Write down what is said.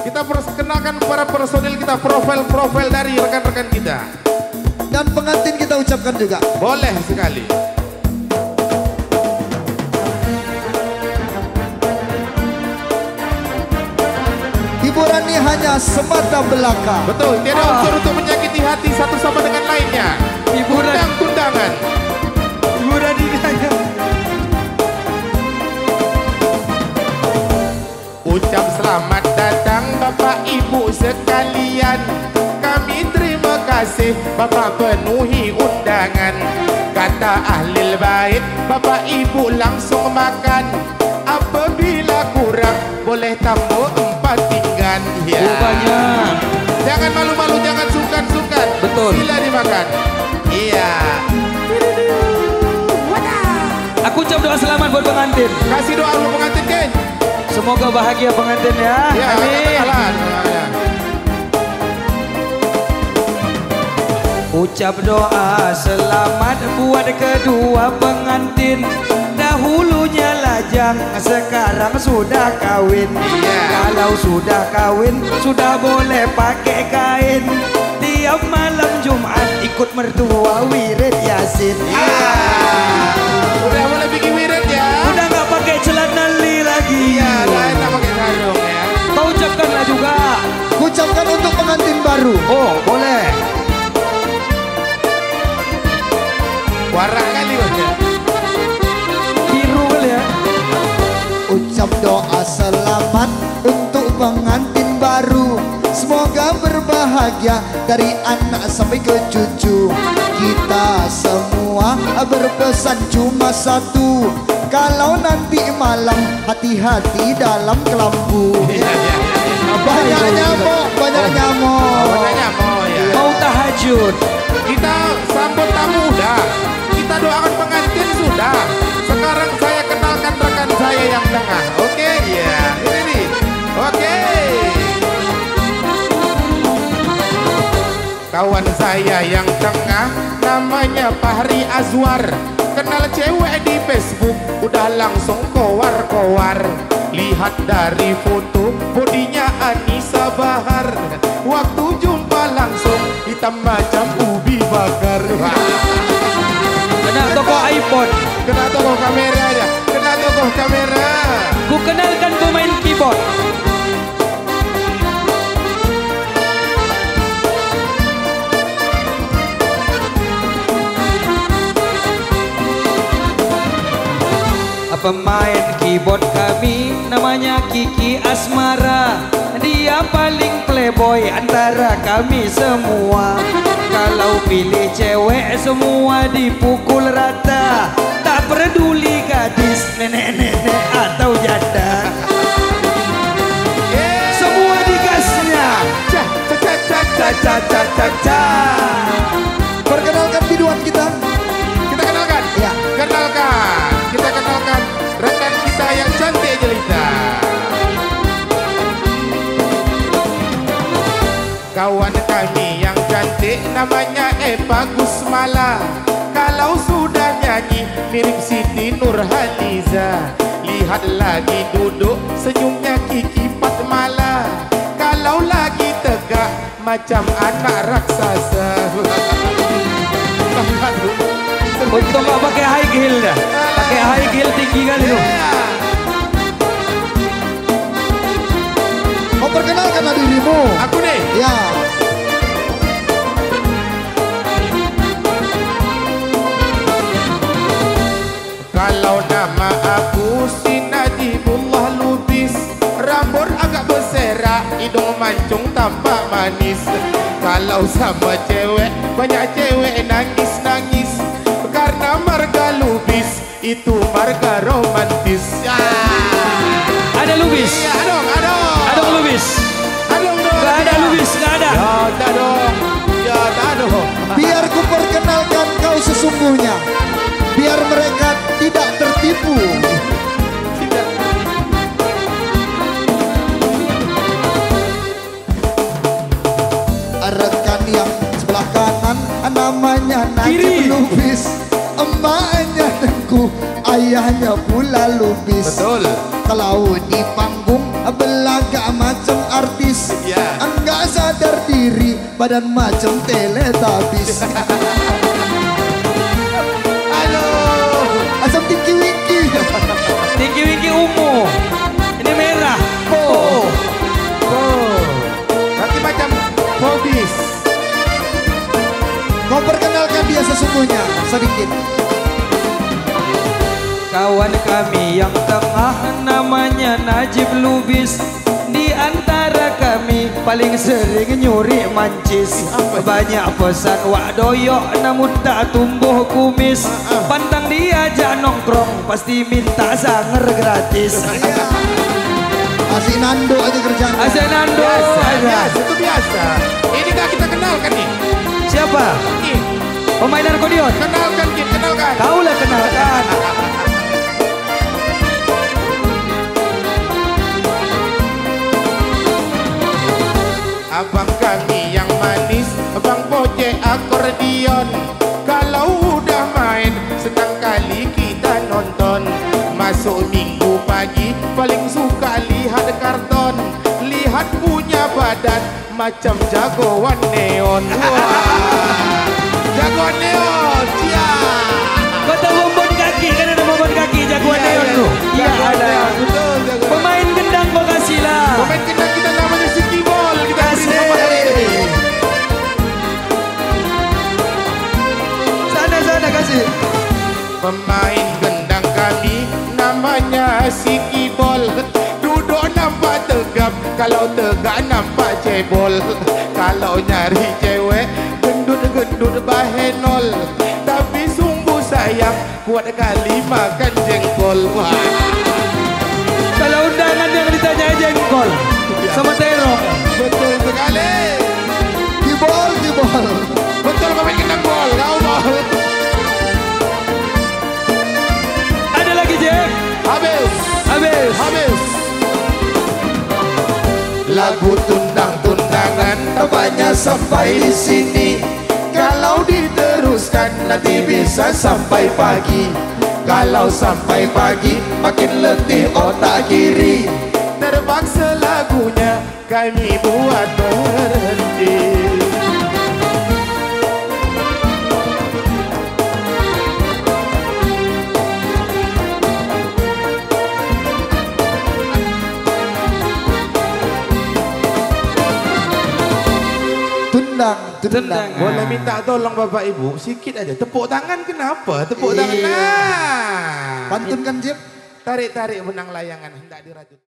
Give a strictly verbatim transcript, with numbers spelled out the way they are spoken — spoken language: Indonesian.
Kita perkenalkan para personil kita, profil-profil dari rekan-rekan kita. Dan pengantin kita ucapkan juga. Boleh sekali. Hiburan ini hanya semata belaka. Betul, tiada Ah. unsur untuk menyakiti hati satu sama dengan lainnya. Hiburan. Undang-undangan. Hiburan ini hanya Ucap selamat datang Bapak Ibu sekalian. Kami terima kasih Bapak penuhi undangan. Kata ahli bait, Bapak Ibu langsung makan. Apabila kurang boleh tambah empat pinggan. Ya. rupanya. Jangan malu-malu, jangan sungkan-sungkan. Betul. Sila dimakan. Iya. Aku ucap doa selamat buat pengantin. Kasih doa untuk pengantin, Ken. Semoga bahagia pengantin ya. Ya, Amin. katakanlah. Ya. Ucap doa selamat buat kedua pengantin. Dahulunya lajang, sekarang sudah kawin. Iya. Kalau sudah kawin, sudah boleh pakai kain. Tiap malam Jumat ikut mertua wirid Yasin. Iya. Udah boleh bikin wirid ya. Udah nggak pakai celana li lagi. Iya, lain tak pakai sarung ya. Kau ucapkanlah juga. Ucapkan untuk pengantin baru. Oh, boleh. Warak kali ya. Biru kali ya. Ucap doa selamat untuk pengantin baru. Semoga berbahagia dari anak sampai ke cucu. Kita semua berpesan cuma satu. Kalau nanti malam hati-hati dalam kelambu. Iya, iya, iya. Banyak nyamuk, banyak nyamuk. Banyak mau ya. Mau tahajud. Kita sambut tamu udah. Kita doakan pengantin sudah. Sekarang saya kenalkan rekan saya yang tengah. Oke, iya. Ini nih. Oke. Kawan saya yang tengah namanya Fahri Azwar. Kenal cewek di Facebook, udah langsung kowar-kowar. Lihat dari foto, bodinya Anissa Bahar. Waktu jumpa langsung, hitam macam ubi bakar. Kena toko iPhone. Kena toko kamera aja, kena toko kamera. Ku kenalkan pemain keyboard. Pemain keyboard kami namanya Kiki Asmara. Dia paling playboy antara kami semua. Kalau pilih cewek semua dipukul rata. Tak peduli gadis, nenek-nenek atau janda. Semua digasnya. Ca, ca, ca, ca, ca, ca, ca, ca, ca. Perkenalkan biduan kita. Kita kenalkan, Ya. kenalkan, kita kenalkan rekan kita yang cantik jelita. Kawan kami yang cantik namanya Eva Gusmala. Kalau sudah nyanyi mirip Siti Nurhaliza. Lihat lagi duduk senyumnya Kiki Fatmala. Kalau lagi tegak macam anak raksasa. Untuk nggak pakai high heel dah. Pakai high heel tinggi kali tuh. Kau perkenalkanlah dirimu. Aku nih. Ya. Kalau nama aku si Najibullah Lubis. Rambut agak berserak, hidung mancung tampak manis. Kalau sama cewek, banyak cewek nangis-nangis. Karena marga Lubis, itu marga romantis. Ya. Ada Lubis. Iya dong, adong. Ada Lubis. Adong dong. Gak ada Lubis, gak ada. Ya, tak dong. Ya, tak dong. Biar ku perkenalkan kau sesungguhnya. Biar mereka tidak tertipu. Tidak. Rekan yang sebelah kanan namanya Kiri. Najib Lubis. Emaknya Tengku, ayahnya pula Lubis. Betul. Kalau di panggung belaga macam artis. Ya. Enggak sadar diri, badan macam teletabis. Aduh. Asam tinggi wiki. Tinggi Wiki ungu. Ini merah. Oh. Oh. Nanti macam hobis. Kau perkenalkan dia sesungguhnya sedikit. Kawan kami yang tengah namanya Najib Lubis. Di antara kami paling sering nyuri mancis. Banyak pesan wak doyok namun tak tumbuh kumis. Pantang diajak nongkrong pasti minta sanger gratis. Asik Nando aja kerjaan. Asik Nando Biasa, aja. biasa, itu biasa. Ini kak kita kenalkan nih. Siapa? Nih, Pemain akordioon. kenalkan Kit, kenalkan. Kau lah kenalkan. Abang kami yang manis, abang boceh akordion. Kalau udah main, senang kali kita nonton. Masuk minggu pagi, paling suka lihat karton. Lihat punya badan, macam jagoan neon. Wah, jagoan neon, ya. Kau tahu bombon kaki? Kan ada bombon kaki jagoan neon tuh. Iya Jagoan ada. neon, betul, jagoan. Pemain gendang kau kasih lah. Pemain gendang kita namanya si Kibol. Kita beri Asik. nama hari ini. Sana sana kasih. Pemain gendang kami namanya si Kibol. Duduk nampak tegap, kalau tegak nampak cebol. Kalau nyari cewek, gendut-gendut bahenol. Tapi sungguh sayang, kuat kali makan jengkol. Wah, Kalau undangan yang ditanya jengkol sama terong. betul sekali. Jebol, jebol. Betul pemain gendang bol, kau bol. Ada lagi Jack. Habis. Habis. Habis. Lagu tundang-tundangan tampaknya sampai di sini. Kalau diteruskan nanti bisa sampai pagi. Kalau sampai pagi makin letih otak kiri. Terpaksa lagunya kami buat berhenti. Tundang, tundang. Tendang. Boleh minta tolong Bapak Ibu sikit aja. Tepuk tangan kenapa? Tepuk tangan. Iya. Nah. Pantun kan Jeb? Tarik-tarik benang layangan hendak dirajut.